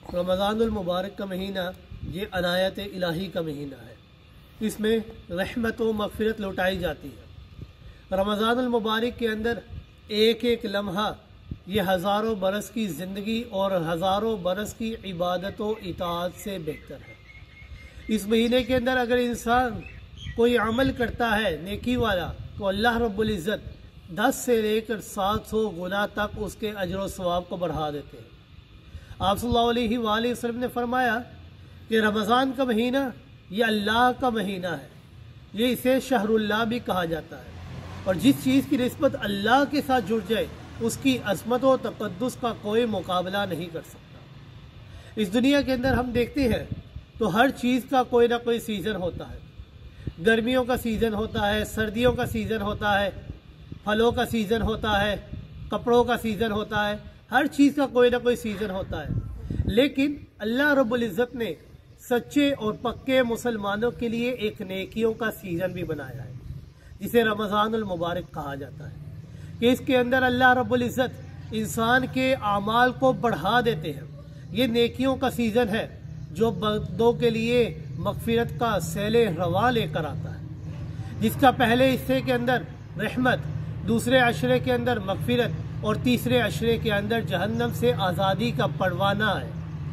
रमज़ानुल मुबारक का महीना ये अनायत इलाही का महीना है। इसमें रहमत व मग़फ़िरत लौटाई जाती है। रमज़ानुल मुबारक के अंदर एक एक लम्हा ये हज़ारों बरस की ज़िंदगी और हज़ारों बरस की इबादत व इताअत से बेहतर है। इस महीने के अंदर अगर इंसान कोई अमल करता है नेकी वाला तो अल्लाह रब्बुल इज़्ज़त 10 से लेकर 700 गुना तक उसके अजर व सवाब को बढ़ा देते हैं। आप सल्लल्लाहु अलैहि वसल्लम ने फरमाया कि रमज़ान का महीना ये अल्लाह का महीना है, ये इसे शहरुल्लाह भी कहा जाता है और जिस चीज़ की निस्बत अल्लाह के साथ जुड़ जाए उसकी अज़मत व तक़द्दुस का कोई मुकाबला नहीं कर सकता। इस दुनिया के अंदर हम देखते हैं तो हर चीज़ का कोई ना कोई सीज़न होता है। गर्मियों का सीज़न होता है, सर्दियों का सीज़न होता है, फलों का सीज़न होता है, कपड़ों का सीज़न होता है, हर चीज़ का कोई ना कोई सीज़न होता है। लेकिन अल्लाह रब्बुल इज़्ज़त ने सच्चे और पक्के मुसलमानों के लिए एक नेकियों का सीज़न भी बनाया है जिसे रमज़ानुल मुबारक कहा जाता है कि इसके अंदर अल्लाह रब्बुल इज़्ज़त इंसान के आमाल को बढ़ा देते हैं। ये नेकियों का सीज़न है जो बंदों के लिए मग़फ़िरत का सैले रवा लेकर आता है, जिसका पहले हिस्से के अंदर रहमत, दूसरे अशरे के अंदर मग़फ़िरत और तीसरे अशरे के अंदर जहन्नम से आज़ादी का परवाना है।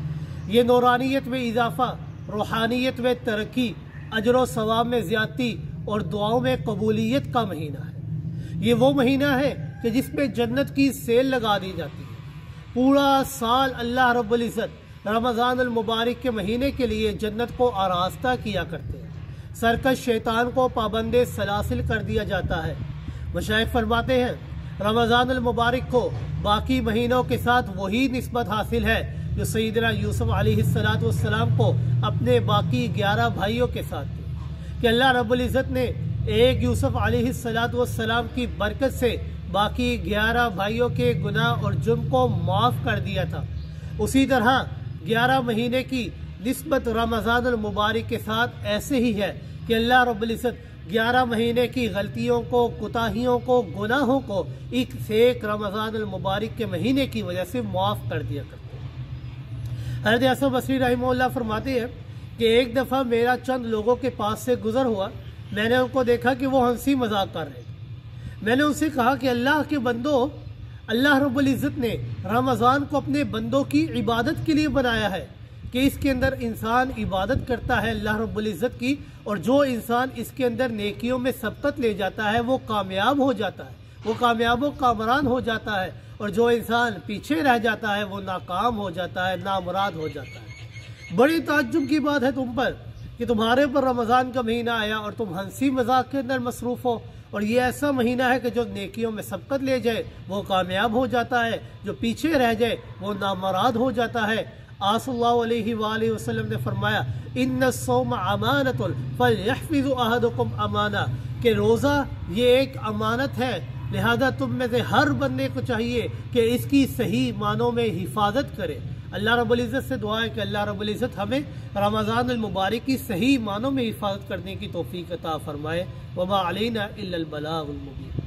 ये नूरानियत में इजाफ़ा, रूहानियत में तरक्की, अजर व सवाब में ज़्यादती और दुआओं में कबूलियत का महीना है। ये वो महीना है कि जिसमें जन्नत की सेल लगा दी जाती है। पूरा साल अल्लाह रब्बुल इज़्ज़त रमज़ानुल मुबारक के महीने के लिए जन्नत को आरास्ता किया करते हैं। सरकश शैतान को पाबंदे सलासिल कर दिया जाता है। मशाइख फरमाते हैं रमज़ानुल मुबारक को बाकी महीनों के साथ वही निस्बत हासिल है जो सैयदना यूसुफ अलैहिस्सलातु वस्सलाम को अपने बाकी 11 भाइयों के साथ थी कि अल्लाह रब्बुल इज़्ज़त ने एक यूसुफ अलैहिस्सलातु वस्सलाम की बरकत से बाकी 11 भाइयों के गुनाह और जुर्म को माफ़ कर दिया था। उसी तरह 11 महीने की निस्बत रमज़ानुल मुबारक के साथ ऐसे ही है कि अल्लाह रब्बुल इज़्ज़त 11 महीने की गलतियों को, कुताहियों को, गुनाहों को एक से एक रमज़ानुल मुबारक के महीने की वजह से माफ़ कर दिया करते हैं। हज़रत हसन बसरी रहमहुल्लाह फरमाते हैं कि एक दफ़ा मेरा चंद लोगों के पास से गुज़र हुआ, मैंने उनको देखा कि वो हंसी मजाक कर रहे थे। मैंने उनसे कहा कि अल्लाह के बंदो, अल्लाह रब्बुल इज़्ज़त ने रमज़ान को अपने बंदों की इबादत के लिए बनाया है कि इसके अंदर इंसान इबादत करता है अल्लाह रब्बुल इज़्ज़त की, और जो इंसान इसके अंदर नेकियों में सबकत ले जाता है वो कामयाब हो जाता है, वो कामयाब व कामरान हो जाता है, और जो इंसान पीछे रह जाता है वो नाकाम हो जाता है, नामुराद हो जाता है। बड़ी ताज्जुब की बात है तुम पर कि तुम्हारे पर रमज़ान का महीना आया और तुम हंसी मजाक के अंदर मसरूफ़ हो, और ये ऐसा महीना है कि जो नेकियों में सबकत ले जाए वो कामयाब हो जाता है, जो पीछे रह जाए वो नामुराद हो जाता है। सल्लल्लाहु अलैहि वसल्लम ने फरमाया इन्न सौम अमानतुन फलयहफिज़ अहदुकुम अमाना, कि रोज़ा ये एक अमानत है, लिहाजा तुम में से हर बंदे को चाहिए कि इसकी सही मानों में हिफाजत करे। अल्लाह रब्बुल इज़्ज़त से दुआ है कि अल्लाह रब्बुल इज़्ज़त हमें रमज़ानुल मुबारक की सही मानों में हिफाजत करने की तौफीक अता फरमाए। वमा अलैना इल्लल बलागुल मुबीन।